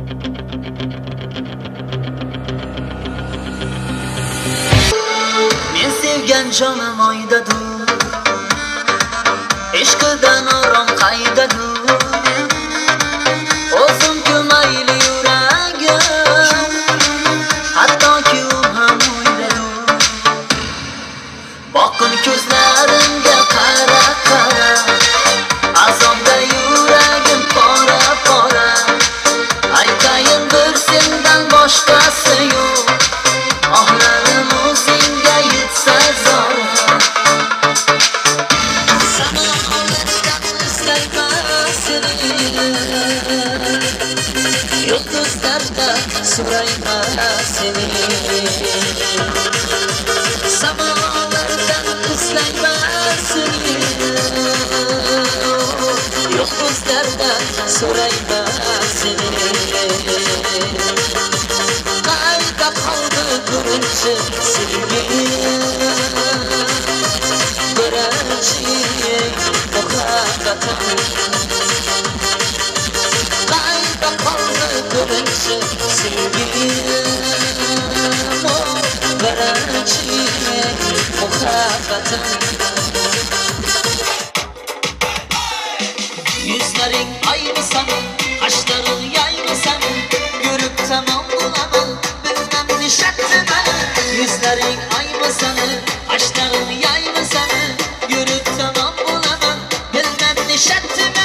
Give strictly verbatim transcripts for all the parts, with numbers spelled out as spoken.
Men sevgan jonim oydadur, ishqidan orom qaydadur. O'zimga mayli yuragim, hattoki u ham o'yladur. Boqin ko'zlarimga qara qara, azobda yuragim pora pora. Aytayin bir sendan boshqasi yo'q, ohlarim o'zingga yetsa zor. Samoxonlardan izlayman seni, yulduzlarda so'rayman seni. Samoxonlardan izlayman seni, yulduzlarda so'rayman seni. Qayda qoldi birinchi sevgim, birinchi muhabbatim. Qayda qoldi birinchi sevgim, birinchi muhabbatim. Yuzlaring aymi sani, qashlaring yaymi sani, ko'rib tamom bo'laman, bilmam nishatimi. Yuzlaring aymi sani, qashlaring yaymi sani, ko'rib tamom bo'laman, bilmam nishatimi.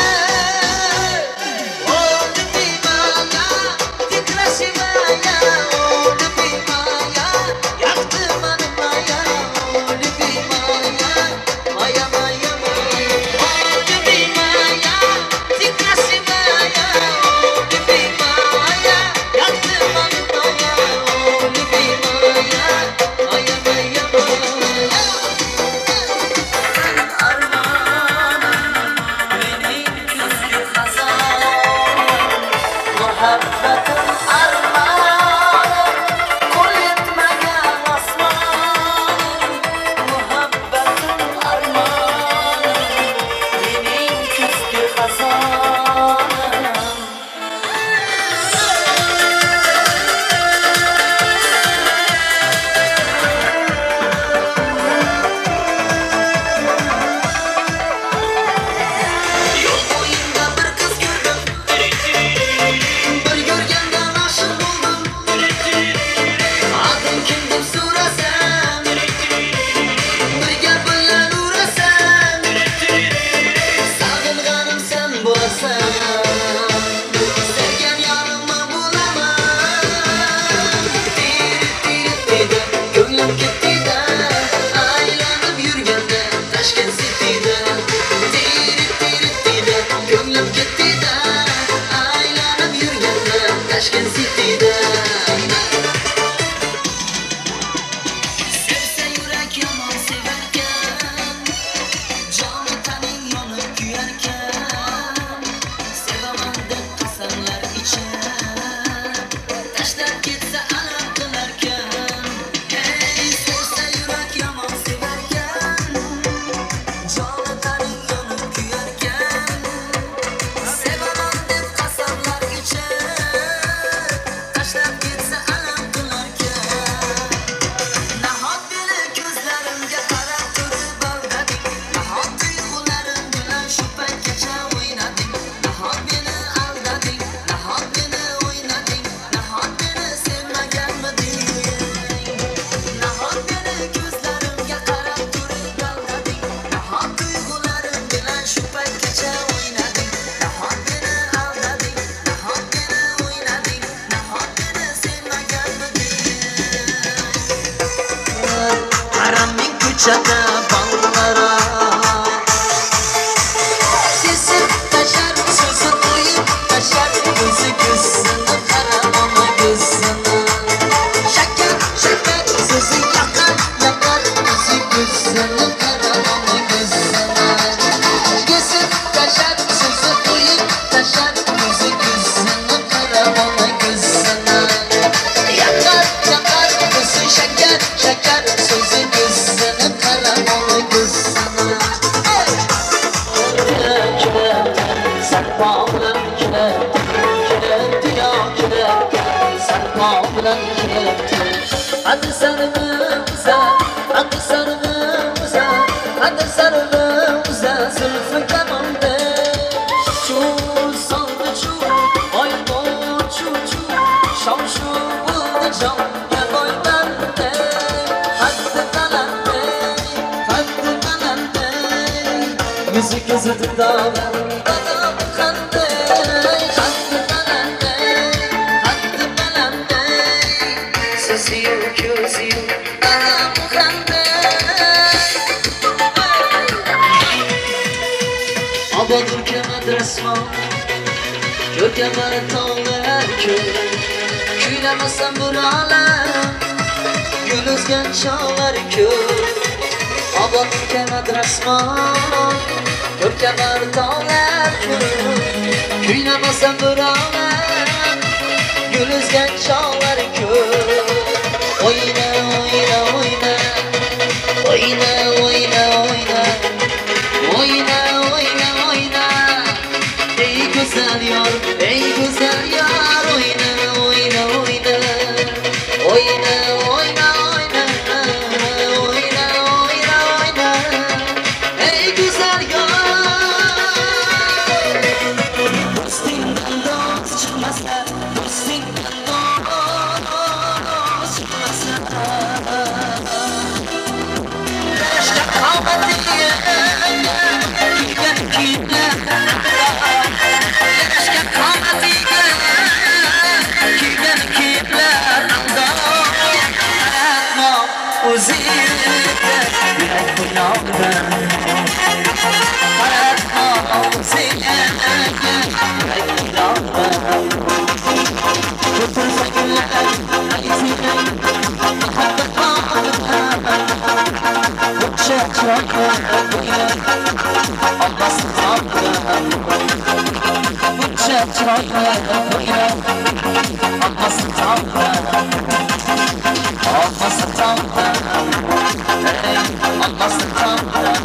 Chata ballara sesib tashar so'zi qo'yib tashar o'zi ko'zini qaramama ko'zini shakar shakar so'zi yaqar yaqar o'zi ko'zini qaramama ko'zini kesib tashar so'zi qo'yib tashar o'zi ko'zini qaramama ko'zini yaqar yaqar o'zi shakar shakar so'zi ko'zini Saklanım kine, kine diyor. bilan kelibdi. Hadi sarg'imsa, hadi sarg'imsa, hadi sarg'imsa, zulfi kamonda. Chul soldi chul, oy bor chul chul, shom shu bo'ldi jonga boybanda. Haddi talanda, haddi talanda, yuzi ko'zi didora, dadam qanday. Haddi talanda, haddi talanda, so'zi yo'q ko'zi yo'q, dadam qanday. Obod urkamadir asmon, ko'rkamar tog'lar ko'l, kuylamasam bir olam, gul o'sgan chog'lar ko'l. Obod urkamadir asmon, ko'rkamar tog'lar ko'l, kuylamasam bir olam, gul o'sgan chog'lar ko'l. O'yna, o'yna, o'yna, o'yna, o'yna, o'yna, o'yna, o'yna, o'yna, ey go'zal yor, ey go'zal yor, o'yna, o'yna, o'yna, o'yna, o'yna, o'yna, o'yna, o'yna, o'yna, ey go'zal yor. Do'stingdan do'st chiqmasa, do'stingdan do'st chiqmasa, ishga qomatingga kiygan kiyimlar, ishga qomatingga kiygan kiyimlar, qaratma o'zingga yurak qo'yog'idan, qaratma o'zingga yurak qo'yog'idan. Ko'rsa gullar aytsin muhabbat bog'idan, o'sha chiroqlar olmasin tog'dan, o'sha chiroqlar olmasin tog'dan, olmasin tog'dan, olmasin tog'dan.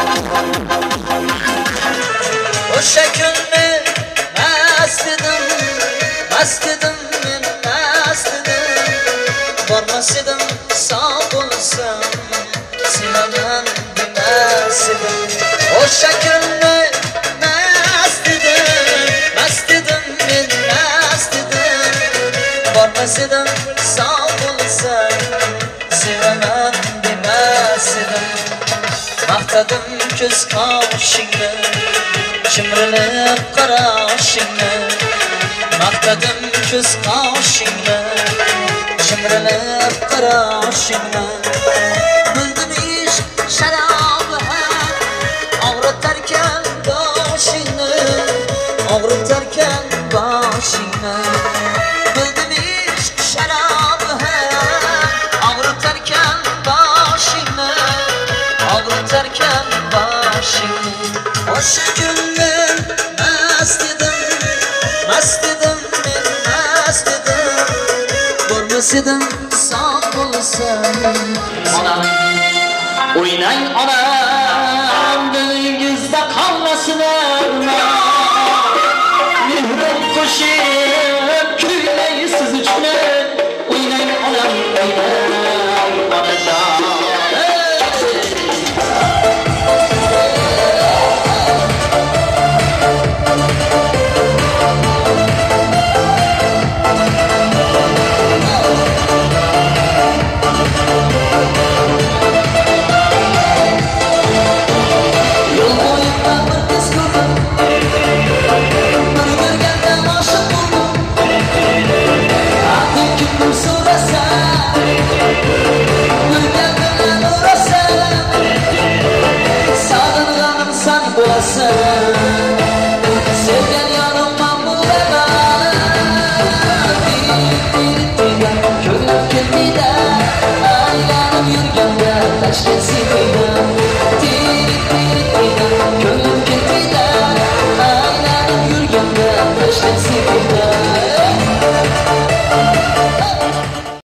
O'sha kunni mast edim, mast edim, men mast edim, bormas edim sog' bo'lsam, sevaman demas edim. O'sha kunni mast edim, mast edim, men mast edim, bormas edim sog' bo'lsam, sevaman demas edim. Maqtadim ko'z qoshingni, chimrilib qarashingni, maqtadim ko'z qoshingni, chimrilib qarashingni. Bildim ishq sharobi og'ritarkan boshingni, og'ritarkan boshingni. Bildim ishq sharobi og'ritarkan boshingni, og'ritarkan boshingni. O'sha kunni mast edim, mast edim, men mast edim, bormas edim sog' bo'lsam. Onam, o'ynang onam, dilingizda qolmasin armon, mehrim qo'shib kuylay siz uchun. O'ynang onam, o'ynang onajon. Sevgan yonimman bo'laman, ko'nglim kelmaydi, aylanib yurganda Tashkent sevgim.